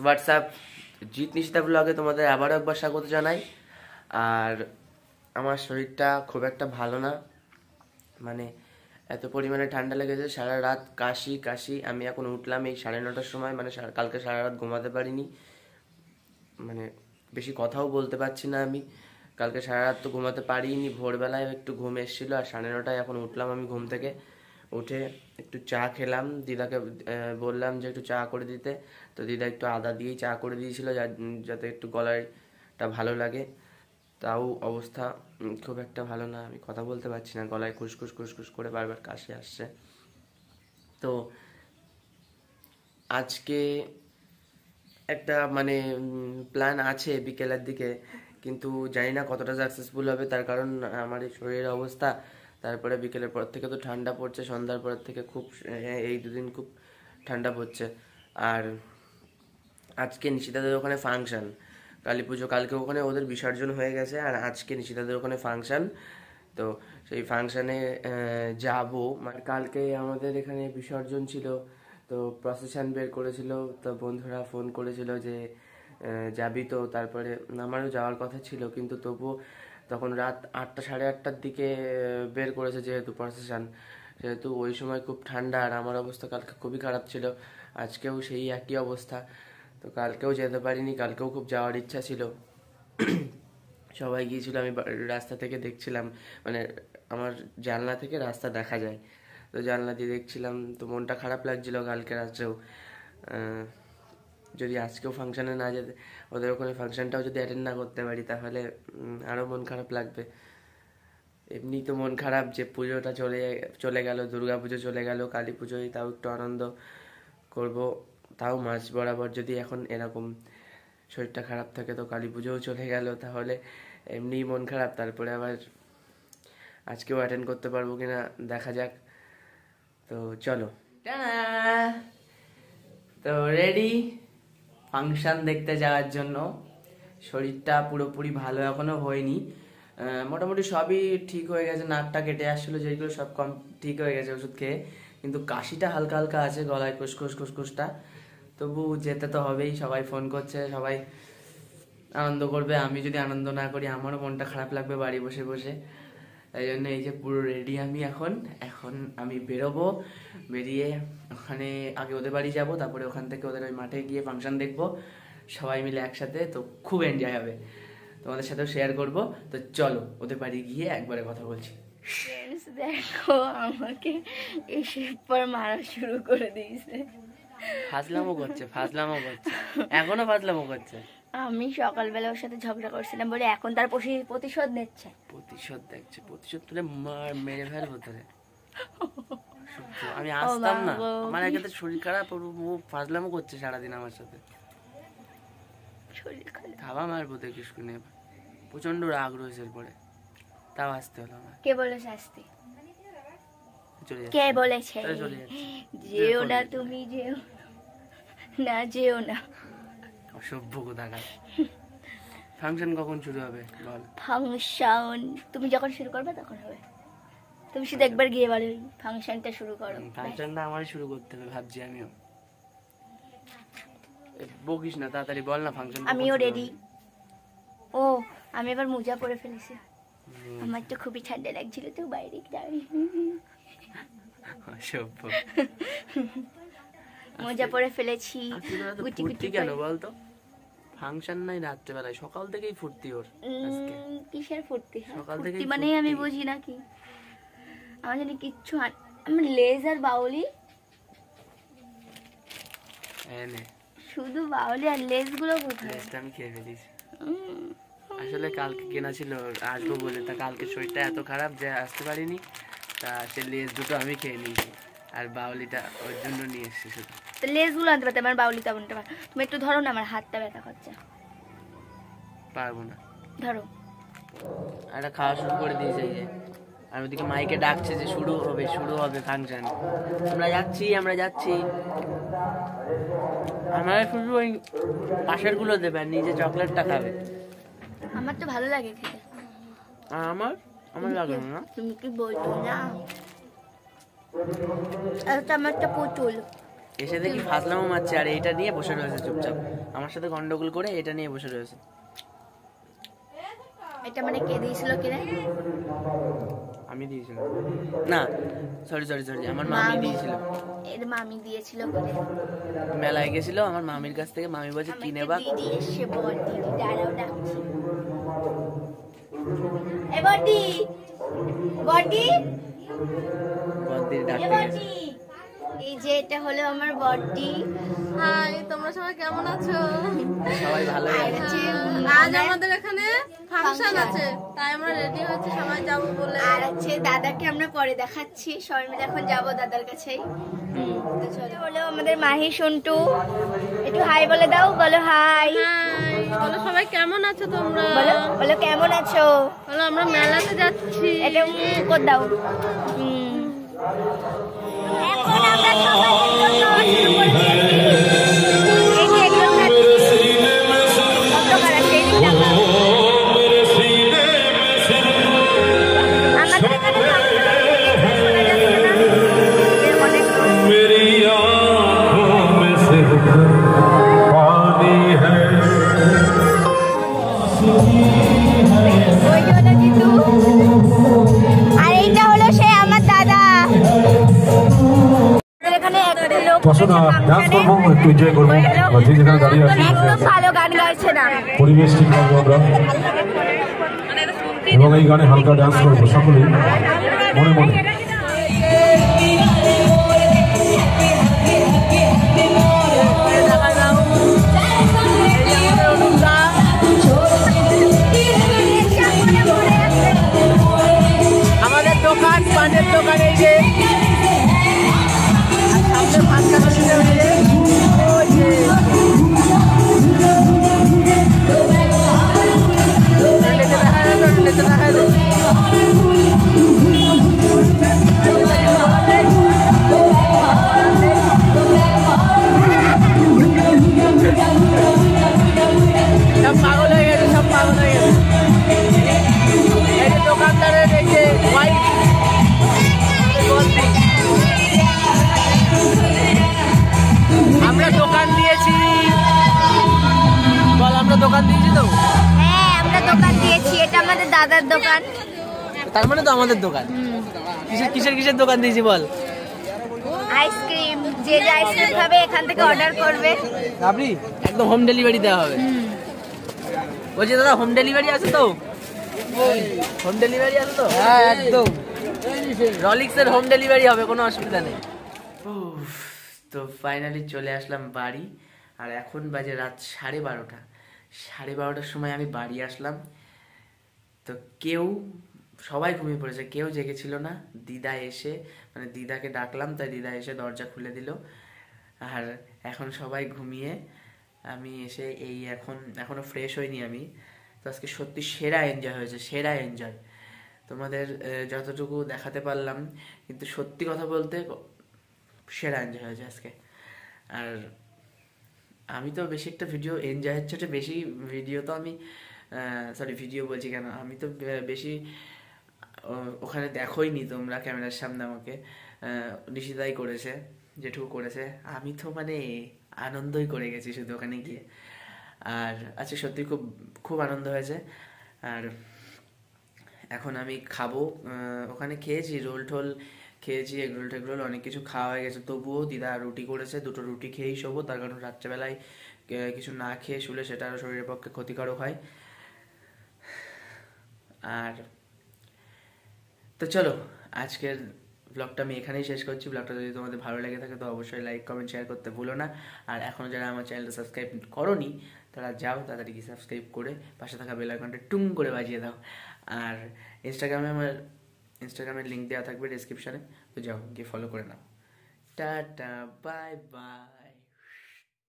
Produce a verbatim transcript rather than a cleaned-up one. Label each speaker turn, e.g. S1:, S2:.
S1: WhatsApp Jeet Nishita ব্লগে তোমাদের আবারও একবার স্বাগত জানাই। আর আমার শরীরটা খুব একটা ভালো না, মানে এত পরিমাণে ঠান্ডা লেগেছে, সারা রাত কাশি কাশি। আমি এখন উঠলাম এই সাড়ে নটার সময়, মানে কালকে সারা রাত ঘুমাতে পারিনি, মানে বেশি কথাও বলতে পারছি না আমি। কালকে সারা রাত তো ঘুমাতে পারিনি, ভোরবেলায় একটু ঘুম এসেছিলো আর সাড়ে নটায় এখন উঠলাম আমি ঘুম থেকে। উঠে একটু চা খেলাম, দিদাকে বললাম যে একটু চা করে দিতে, তো দিদা একটু আদা দিয়েই চা করে দিয়েছিল যাতে একটু গলাটা ভালো লাগে। তাও অবস্থা খুব একটা ভালো না, আমি কথা বলতে পারছি না, গলায় খুসখুস খুসখুস করে বারবার কাশি আসছে। তো আজকে একটা মানে প্ল্যান আছে বিকেলের দিকে, কিন্তু জানি না কতটা সাকসেসফুল হবে, তার কারণ আমার এই শরীরের অবস্থা। তারপরে বিকেলের পর থেকে তো ঠান্ডা পড়ছে, সন্ধ্যার পর থেকে খুব, এই দুদিন খুব ঠান্ডা পড়ছে। আর আজকে নিশিতাদের ওখানে ফাংশন, কালী পুজো, কালকে ওখানে ওদের বিসর্জন হয়ে গেছে আর আজকে নিশিতাদের ওখানে ফাংশন। তো সেই ফাংশানে যাবো, মানে কালকে আমাদের এখানে বিসর্জন ছিল, তো প্রসেশন বের করেছিল, তো বন্ধুরা ফোন করেছিল যে যাবি তো, তারপরে আমারও যাওয়ার কথা ছিল, কিন্তু তবুও তখন রাত আটটা সাড়ে আটটার দিকে বের করেছে যেহেতু প্রসেশন, সেহেতু ওই সময় খুব ঠান্ডা আর আমার অবস্থা কালকে খুবই খারাপ ছিল, আজকেও সেই একই অবস্থা। তো কালকেও যেতে পারিনি, কালকেও খুব যাওয়ার ইচ্ছা ছিল, সবাই গিয়েছিল, আমি রাস্তা থেকে দেখছিলাম, মানে আমার জানলা থেকে রাস্তা দেখা যায়, তো জানলা দিয়ে দেখছিলাম, তো মনটা খারাপ লাগছিল কালকে রাত্রেও। যদি আজকেও ফাংশানে না যেতে, ওদের ওখানে ফাংশানটাও যদি অ্যাটেন্ড না করতে পারি তাহলে আরও মন খারাপ লাগবে। এমনি তো মন খারাপ যে পুজোটা চলে চলে গেল, দুর্গা পুজো চলে গেল, কালী পুজোয় তাও একটু আনন্দ করব, তাও মাঝ বরাবর যদি এখন এরকম শরীরটা খারাপ থাকে তো কালী পুজোও চলে গেল, তাহলে এমনিই মন খারাপ, তারপরে আবার আজকেও অ্যাটেন্ড করতে পারবো কিনা দেখা যাক। তো চলো, তো রেডি ফাংশন দেখতে যাওয়ার জন্য। শরীরটা পুরোপুরি ভালো এখনো হয়নি, মোটামুটি সবই ঠিক হয়ে গেছে, নাকটা কেটে আসছিলো যেগুলো সব কম ঠিক হয়ে গেছে ওষুধ খেয়ে, কিন্তু কাশিটা হালকা হালকা আছে, গলায় খুসখুস খুসখুসটা। তবু যেতে তো হবেই, সবাই ফোন করছে, সবাই আনন্দ করবে, আমি যদি আনন্দ না করি আমারও মনটা খারাপ লাগবে বাড়ি বসে বসে। তাই জন্য এই যে পুরো রেডি আমি এখন এখন আমি বেরোবো, বেরিয়ে ওখানে আগে ওদের বাড়ি যাব, তারপরে ওখান থেকে ওদের ওই মাঠে গিয়ে ফাংশন দেখবো সবাই মিলে একসাথে, তো খুব এনজয় হবে, তোমাদের সাথেও শেয়ার করব। তো চলো ওদের বাড়ি গিয়ে একবারে কথা বলছি।
S2: ফ্রেন্ডস দেখো আমাকে এসে পর মারা শুরু করে দিয়েছে,
S1: ফাজলামো করছে ফাজলামো করছে এখনো ফাজলামো করছে।
S2: আমি সকালবেলা ওর সাথে ঝগড়া করছিলাম বলে এখন তার প্রতিশোধ নিচ্ছে।
S1: প্রতিশোধ দেখছে, প্রতিশোধ তুলে মার মেরে ফেলবো তোরে। আমি আসতাম না, আমার একে শরীর খারাপ, ও ফাজলামো করছে সারাদিন আমার সাথে, খাওয়া মারবো দেখিস শুনে, প্রচন্ড রাগ রয়েছে পরে, তাও আসতে হলো আমার।
S2: কে বলেছে আসতে? কে বলেছে যেও না তুমি, যেও না, যেও না,
S1: অসভ্য কোথাকার। ফাংশন কখন শুরু হবে বল?
S2: ফাংশন তুমি যখন শুরু করবে তখন হবে, তুমি শুধু একবার গিয়ে বলো ফাংশনটা শুরু করো।
S1: ফাংশনটা আমারই শুরু করতে হবে ভাবছি আমিও, বকিস না, তাড়াতাড়ি বল না ফাংশন।
S2: আমিও রেডি। ও আমি এবার মোজা পরে ফেলেছি, আমার তো খুবই ঠান্ডা লাগছিল তো বাইরে যাই,
S1: অসভ্য।
S2: মোজা পরে ফেলেছি।
S1: ফুর্তি কেন বলতো? ফাংশন নাই রাত্রেবেলায়, সকাল থেকেই ফুর্তি ওর। আজকে
S2: কিসের ফুর্তি?
S1: সকাল থেকে
S2: মানে আমি বুঝি নাকি, আমার জানি কিচ্ছু, আমার লেজ আর বাউলি, শুধু বাউলি আর লেজ গুলো কোথায়?
S1: লেজটা আমি খেয়ে ফেলেছি আসলে, কালকে কেনা ছিল আসবো বলে, তা কালকে শরীরটা এত খারাপ যে আসতে পারিনি, তা সে লেজ দুটো আমি খেয়ে নিয়েছি আর বাউলিটা ওর জন্য নিয়ে এসেছি শুধু।
S2: তো লেজ গুলো আনতে পারতে, আমার বাউলিটা আনতে পার, তুমি একটু ধরো না, আমার হাতটা ব্যথা করছে।
S1: পারবো না,
S2: ধরো।
S1: একটা খাওয়া শুরু করে দিয়েছে, যে আর ওদিকে মাইকে ডাকছে যে শুরু হবে শুরু হবে ফাংশন, আমরা যাচ্ছি আমরা যাচ্ছি। আমার শুধু ওই পাশের গুলো দেবে আর নিজে চকলেটটা খাবে।
S2: আমার তো ভালো লাগে খেতে।
S1: আমার আমার লাগে না।
S2: তুমি কি বলছো না? এটা আমার একটা পুতুল,
S1: এসে দেখি ফাজলামো মারছে আর এটা নিয়ে বসে রয়েছে চুপচাপ, আমার সাথে গন্ডগোল করে এটা নিয়ে বসে রয়েছে।
S2: এটা মানে কে দিয়েছিল কিনে?
S1: আমি দিয়েছিলাম না, সরি সরি সরি আমার মামি দিয়েছিল।
S2: এর মামি দিয়েছিল কিনে?
S1: মেলায় গেছিল আমার মামির কাছ থেকে, মামি বলছে কিনে বা।
S2: দিদি এসে বল, দিদি দাঁড়াও ডাকছি। এ বডি বডি
S1: বড়দির
S2: এ
S1: ডাকতে গেছে।
S2: বডি, এই যে এটা হলো আমার বডি।
S3: হাই, তোমরা সবাই কেমন আছো?
S1: সবাই ভালোই
S2: আর
S1: আছে।
S2: আছে
S3: আজ আমাদের এখানে ফাংশন আছে, তাই আমরা রেডি হয়েছি সবাই যাবো বলে।
S2: আর আছে দাদাকে আমরা পরে দেখাচ্ছি, সবাই মিলে এখন যাবো দাদার কাছেই। হুম, তো চলো। হলো আমাদের মাহি সন্টু, একটু হাই বলে দাও, বলো হাই।
S3: হাই, বলো সবাই কেমন আছো তোমরা?
S2: বলো বলো কেমন আছো?
S3: বলো আমরা মেলাতে যাচ্ছি।
S2: এটা কর দাও। হুম, এখন আমরা সবাই শুরু করে দিয়েছি। এই যে এগুলো খাচ্ছি। কত খারাপ, সেই দিক তাকাও। আমাদের এখানে শোনা যাচ্ছে না, এর অনেক লোক।
S4: मेरी आँखों में से पानी है।
S2: ওই যে হলো জিতু, আর এইটা হলো সে আমার দাদা। আমাদের এখানে একটা লোক
S4: বসো না, ডান্স করবো, একটু এনজয় করবো, যে যেখানে দাঁড়িয়ে আছি
S2: একদম ভালো গান গাইছে না।
S4: পরিবেশ ঠিক রাখবো আমরা, এবং এই গানে হালকা ডান্স করবো সকলেই মনে মনে।
S1: আমাদের দোকান পানের দোকান, এই যে আর সামনে পাঁচটা মশিনে মিলে ওই যে লেতে দেখা যাবে, লেতে দেখা যাবে। সব পাগল হয়ে গেছে, সব পাগল হয়ে গেছে। এই যে দোকানদারের এই যে হোয়াইট আমরা দোকান দিয়েছি, বল আমরা দোকান দিয়েছি তো।
S2: হ্যাঁ, আমরা দোকান দিয়েছি, এটা আমাদের দাদার দোকান।
S1: তার মানে তো আমাদের দোকান। কিসের কিসের কিসের দোকান দিয়েছি বল।
S2: আইসক্রিম, যে যে আইসক্রিম খাবে এখান থেকে অর্ডার করবে।
S1: আপনি একদম হোম ডেলিভারি দেওয়া হবে। বলছি দাদা হোম ডেলিভারি আছে তো? হোম ডেলিভারি আছে তো? হ্যাঁ একদম, রলিক্সের হোম ডেলিভারি হবে, কোনো অসুবিধা নেই। তো ফাইনালি চলে আসলাম বাড়ি, আর এখন বাজে রাত সাড়ে বারোটা। সাড়ে বারোটার সময় আমি বাড়ি আসলাম, তো কেউ সবাই ঘুমিয়ে পড়েছে, কেউ জেগেছিল না। দিদা এসে মানে দিদাকে ডাকলাম, তাই দিদা এসে দরজা খুলে দিল। আর এখন সবাই ঘুমিয়ে, আমি এসে এই এখন এখনো ফ্রেশ হইনি আমি। তো আজকে সত্যি সেরা এনজয় হয়েছে, সেরা এনজয়। তোমাদের যতটুকু দেখাতে পারলাম, কিন্তু সত্যি কথা বলতে সেরা এনজয় হয়েছে আজকে। আর আমি তো বেশি একটা ভিডিও এনজয় হচ্ছে বেশি ভিডিও তো আমি সরি ভিডিও বলছি কেন, আমি তো বেশি ওখানে দেখোইনি তোমরা ক্যামেরার সামনে আমাকে। নিশিতাই করেছে, যেটুকু করেছে, আমি তো মানে আনন্দই করে গেছি শুধু ওখানে গিয়ে। আর আচ্ছা সত্যি খুব খুব আনন্দ হয়েছে। আর এখন আমি খাবো, ওখানে খেয়েছি রোল টোল খেয়েছি, এগরোল টেগরোল অনেক কিছু খাওয়া হয়ে গেছে। তবুও দিদা রুটি করেছে, দুটো রুটি খেয়েই শোবো, তার কারণ রাত্রেবেলায় কিছু না খেয়ে শুলে সেটা আরও শরীরের পক্ষে ক্ষতিকারক হয়। আর তো চলো আজকের ব্লগটা আমি এখানেই শেষ করছি। ব্লগটা যদি তোমাদের ভালো লেগে থাকে তো অবশ্যই লাইক কমেন্ট শেয়ার করতে ভুলো না। আর এখনও যারা আমার চ্যানেলটা সাবস্ক্রাইব করোনি তারা যাও, তাড়াতাড়ি গিয়ে সাবস্ক্রাইব করে পাশে থাকা বেল আইকনটা টুং করে বাজিয়ে দাও। আর ইনস্টাগ্রামে আমার ইনস্টাগ্রামের লিঙ্ক দেওয়া থাকবে ডেসক্রিপশানে, তো যাও গিয়ে ফলো করে নাও। Tata bye bye.